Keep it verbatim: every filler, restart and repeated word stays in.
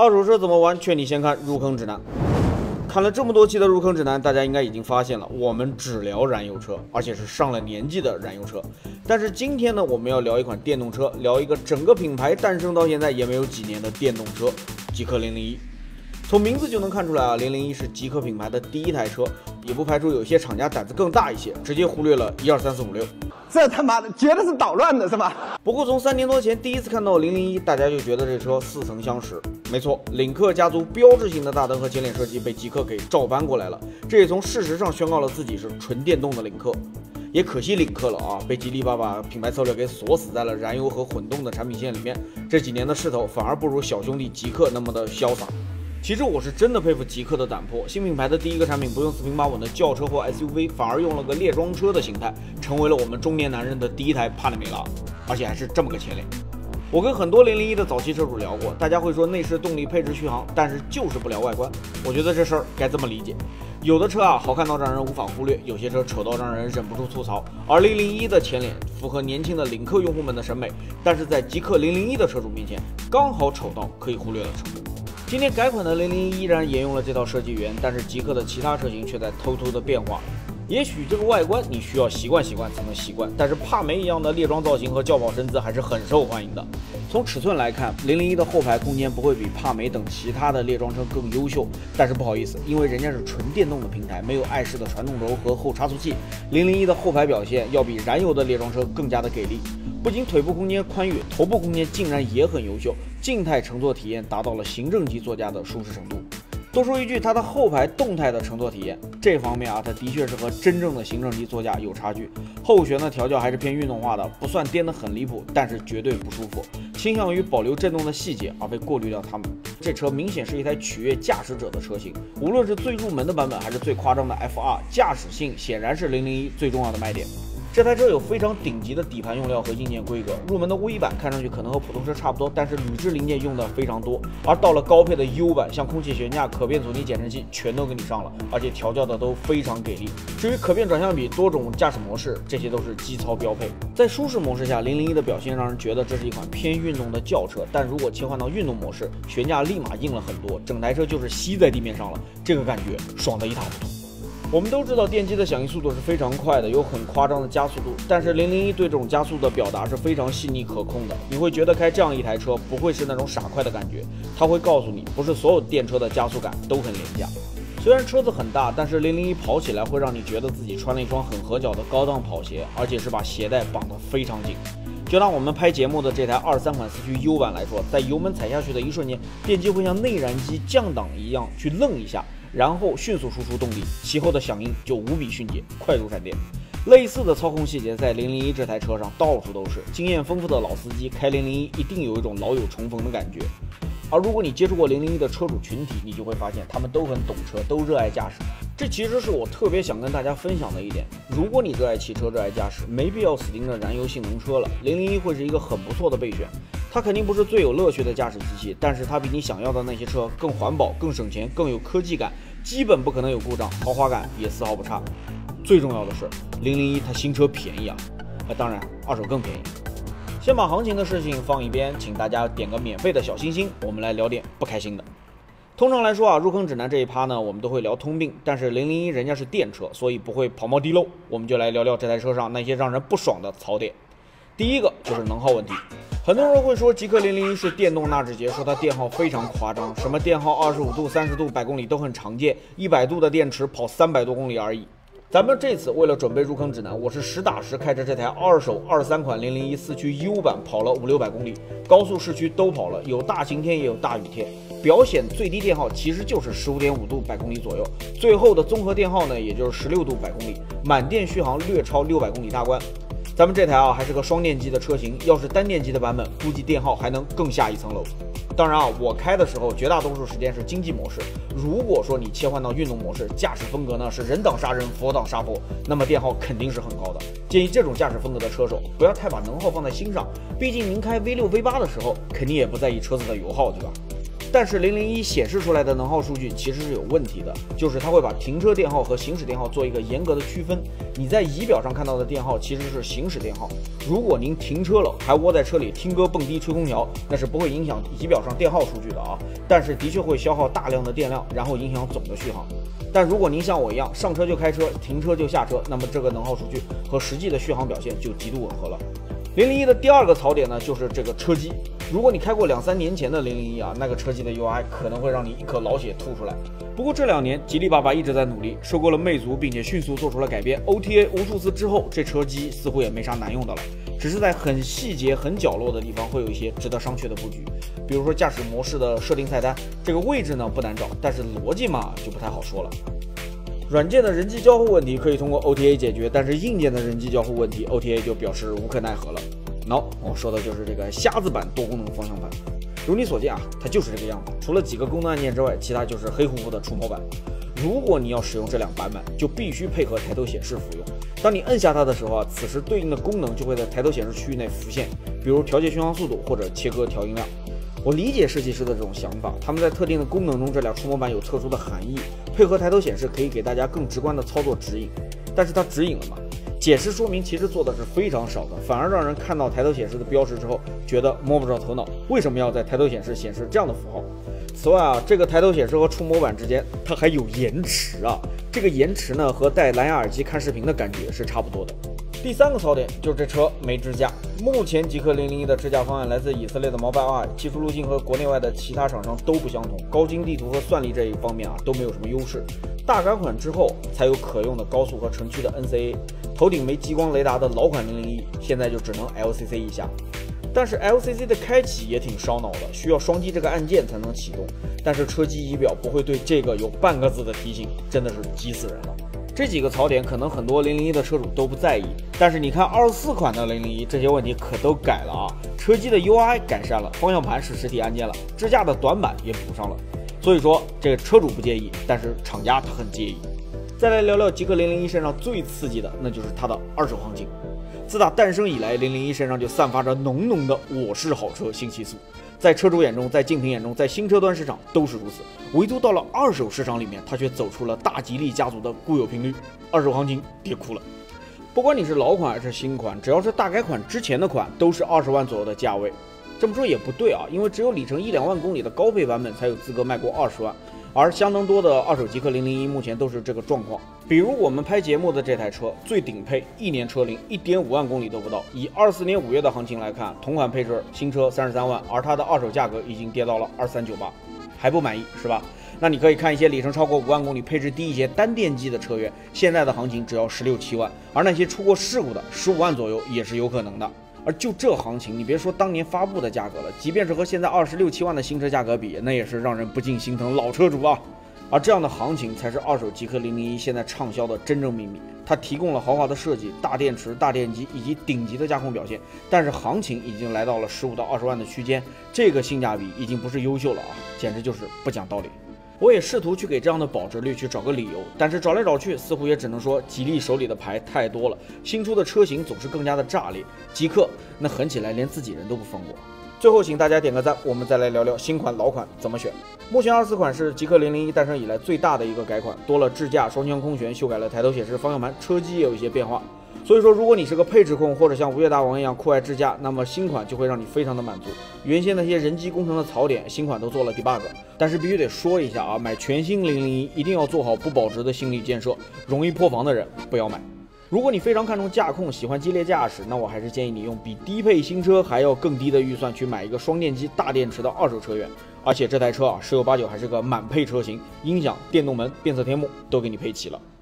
二手车怎么玩？劝你先看入坑指南。看了这么多期的入坑指南，大家应该已经发现了，我们只聊燃油车，而且是上了年纪的燃油车。但是今天呢，我们要聊一款电动车，聊一个整个品牌诞生到现在也没有几年的电动车——极氪零零一。从名字就能看出来啊，零零一是极氪品牌的第一台车，也不排除有些厂家胆子更大一些，直接忽略了一二三四五六。 这他妈的绝对是捣乱的，是吧？ 不过从三年多前第一次看到零零一，大家就觉得这车似曾相识。没错，领克家族标志性的大灯和前脸设计被极氪给照搬过来了，这也从事实上宣告了自己是纯电动的领克。也可惜领克了啊，被吉利爸爸品牌策略给锁死在了燃油和混动的产品线里面。这几年的势头反而不如小兄弟极氪那么的潇洒。其实我是真的佩服极氪的胆魄，新品牌的第一个产品不用四平八稳的轿车或 S U V， 反而用了个猎装车的形态，成为了我们中年男人的第一台帕拉梅拉，而且还是这么个前脸。我跟很多零零一的早期车主聊过，大家会说内饰、动力、配置、续航，但是就是不聊外观。我觉得这事儿该这么理解：有的车啊好看到让人无法忽略，有些车丑到让人忍不住吐槽。而零零一的前脸符合年轻的领克用户们的审美，但是在极氪零零一的车主面前，刚好丑到可以忽略的程度。今天改款的零零一依然沿用了这套设计语言，但是极氪的其他车型却在偷偷的变化。也许这个外观你需要习惯习惯才能习惯，但是帕梅一样的猎装造型和轿跑身姿还是很受欢迎的。从尺寸来看，零零一的后排空间不会比帕梅等其他的猎装车更优秀，但是不好意思，因为人家是纯电动的平台，没有爱式的传动轴和后差速器，零零一的后排表现要比燃油的猎装车更加的给力。不仅腿部空间宽裕，头部空间竟然也很优秀，静态乘坐体验达到了行政级座驾的舒适程度。多说一句，它的后排动态的乘坐体验这方面啊，它的确是和真正的行政级座驾有差距。后悬的调教还是偏运动化的，不算颠得很离谱，但是绝对不舒服，倾向于保留震动的细节，而被过滤掉它们。这车明显是一台取悦驾驶者的车型，无论是最入门的版本，还是最夸张的 F R， 驾驶性显然是零零一最重要的卖点。这台车有非常顶级的底盘用料和硬件规格，入门的 V 版看上去可能和普通车差不多，但是铝制零件用的非常多。而到了高配的 U 版，像空气悬架、可变阻尼减震器全都给你上了，而且调教的都非常给力。至于可变转向比、多种驾驶模式，这些都是基操标配。在舒适模式下，零零一的表现让人觉得这是一款偏运动的轿车，但如果切换到运动模式，悬架立马硬了很多，整台车就是吸在地面上了，这个感觉爽得一塌糊涂。我们都知道电机的响应速度是非常快的，有很夸张的加速度，但是零零一对这种加速的表达是非常细腻可控的。你会觉得开这样一台车不会是那种傻快的感觉，它会告诉你，不是所有电车的加速感都很廉价。虽然车子很大，但是零零一跑起来会让你觉得自己穿了一双很合脚的高档跑鞋，而且是把鞋带绑得非常紧。就拿我们拍节目的这台二三款四驱 U 版来说，在油门踩下去的一瞬间，电机会像内燃机降档一样去愣一下，然后迅速输出动力，其后的响应就无比迅捷，快如闪电。类似的操控细节在零零一这台车上到处都是，经验丰富的老司机开零零一一定有一种老友重逢的感觉。而如果你接触过零零一的车主群体，你就会发现他们都很懂车，都热爱驾驶。这其实是我特别想跟大家分享的一点。如果你热爱汽车、热爱驾驶，没必要死盯着燃油性能车了，零零一会是一个很不错的备选。它肯定不是最有乐趣的驾驶机器，但是它比你想要的那些车更环保、更省钱、更有科技感，基本不可能有故障，豪华感也丝毫不差。最重要的是，零零一它新车便宜啊，那当然二手更便宜。先把行情的事情放一边，请大家点个免费的小心心，我们来聊点不开心的。通常来说啊，入坑指南这一趴呢，我们都会聊通病，但是零零一人家是电车，所以不会跑冒滴漏，我们就来聊聊这台车上那些让人不爽的槽点。第一个就是能耗问题，很多人会说极氪零零一是电动纳智捷，说它电耗非常夸张，什么电耗二十五度、三十度、百公里都很常见，一百度的电池跑三百多公里而已。咱们这次为了准备入坑指南，我是实打实开着这台二手二三款零零一四驱 U 版跑了五六百公里，高速市区都跑了，有大晴天也有大雨天。表显最低电耗其实就是十五点五度百公里左右，最后的综合电耗呢，也就是十六度百公里，满电续航略超六百公里大关。咱们这台啊还是个双电机的车型，要是单电机的版本，估计电耗还能更下一层楼。当然啊，我开的时候绝大多数时间是经济模式。如果说你切换到运动模式，驾驶风格呢是人挡杀人，佛挡杀佛，那么电耗肯定是很高的。建议这种驾驶风格的车手不要太把能耗放在心上，毕竟您开 V 六 V 八的时候，肯定也不在意车子的油耗，对吧？ 但是零零一显示出来的能耗数据其实是有问题的，就是它会把停车电耗和行驶电耗做一个严格的区分。你在仪表上看到的电耗其实是行驶电耗，如果您停车了还窝在车里听歌蹦迪吹空调，那是不会影响仪表上电耗数据的啊，但是的确会消耗大量的电量，然后影响总的续航。但如果您像我一样上车就开车，停车就下车，那么这个能耗数据和实际的续航表现就极度吻合了。零零一的第二个槽点呢，就是这个车机。如果你开过两三年前的零零一啊，那个车机的 U I 可能会让你一口老血吐出来。不过这两年吉利爸爸一直在努力，收购了魅族，并且迅速做出了改变。O T A 无数次之后，这车机似乎也没啥难用的了，只是在很细节、很角落的地方会有一些值得商榷的布局。比如说驾驶模式的设定菜单，这个位置呢不难找，但是逻辑嘛就不太好说了。软件的人机交互问题可以通过 O T A 解决，但是硬件的人机交互问题 O T A 就表示无可奈何了。喏，我说的就是这个瞎子版多功能方向盘。如你所见啊，它就是这个样子，除了几个功能按键之外，其他就是黑乎乎的触摸板。如果你要使用这两版本，就必须配合抬头显示服用。当你摁下它的时候啊，此时对应的功能就会在抬头显示区域内浮现，比如调节巡航速度或者切割调音量。我理解设计师的这种想法，他们在特定的功能中，这俩触摸板有特殊的含义，配合抬头显示可以给大家更直观的操作指引。但是它指引了吗？解释说明其实做的是非常少的，反而让人看到抬头显示的标识之后，觉得摸不着头脑，为什么要在抬头显示显示这样的符号？此外啊，这个抬头显示和触摸板之间它还有延迟啊，这个延迟呢和戴蓝牙耳机看视频的感觉是差不多的。第三个槽点就是这车没支架。目前极氪零零一的支架方案来自以色列的毛拜 I， 技术路径和国内外的其他厂商都不相同，高精地图和算力这一方面啊都没有什么优势。大改款之后才有可用的高速和城区的 N C A， 头顶没激光雷达的老款零零一现在就只能 L C C 一下。但是 L C C 的开启也挺烧脑的，需要双击这个按键才能启动，但是车机仪表不会对这个有半个字的提醒，真的是急死人了。这几个槽点可能很多零零一的车主都不在意，但是你看二十四款的零零一，这些问题可都改了啊！车机的 U I 改善了，方向盘是实体按键了，支架的短板也补上了。所以说这个车主不介意，但是厂家他很介意。再来聊聊极氪零零一身上最刺激的，那就是它的二手行情。自打诞生以来，零零一身上就散发着浓浓的我是好车新气素。在车主眼中，在竞品眼中，在新车端市场都是如此，唯独到了二手市场里面，它却走出了大吉利家族的固有频率，二手行情跌哭了。不管你是老款还是新款，只要是大改款之前的款，都是二十万左右的价位。这么说也不对啊，因为只有里程一两万公里的高配版本才有资格卖过二十万，而相当多的二手极氪零零一目前都是这个状况。比如我们拍节目的这台车，最顶配一年车龄一点五万公里都不到，以二四年五月的行情来看，同款配置新车三十三万，而它的二手价格已经跌到了二三九八，还不满意是吧？那你可以看一些里程超过五万公里、配置低一些单电机的车源，现在的行情只要十六七万，而那些出过事故的十五万左右也是有可能的。而就这行情，你别说当年发布的价格了，即便是和现在二十六七万的新车价格比，那也是让人不禁心疼老车主啊。而这样的行情才是二手极氪零零一现在畅销的真正秘密。它提供了豪华的设计、大电池、大电机以及顶级的驾控表现，但是行情已经来到了十五到二十万的区间，这个性价比已经不是优秀了啊，简直就是不讲道理。我也试图去给这样的保值率去找个理由，但是找来找去，似乎也只能说吉利手里的牌太多了，新出的车型总是更加的炸裂，极氪那狠起来连自己人都不放过。最后请大家点个赞，我们再来聊聊新款老款怎么选。目前二十四款是极氪零零一诞生以来最大的一个改款，多了智驾、双腔空悬，修改了抬头显示、方向盘，车机也有一些变化。所以说，如果你是个配置控，或者像吴越大王一样酷爱智驾，那么新款就会让你非常的满足。原先那些人机工程的槽点，新款都做了 debug。但是必须得说一下啊，买全新零零一一定要做好不保值的心理建设，容易破防的人不要买。如果你非常看重驾控，喜欢激烈驾驶，那我还是建议你用比低配新车还要更低的预算去买一个双电机大电池的二手车源。而且这台车啊，十有八九还是个满配车型，音响、电动门、变色天幕都给你配齐了。